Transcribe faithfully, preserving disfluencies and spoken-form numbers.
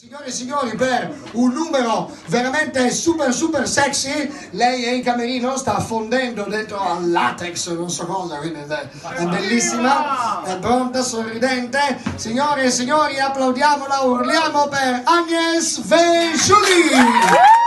Signore e signori, per un numero veramente super super sexy, lei è in camerino, sta fondendo dentro al latex, non so cosa, quindi è, è bellissima, è pronta, sorridente. Signore e signori, applaudiamola, urliamo per Agnes Venciuli!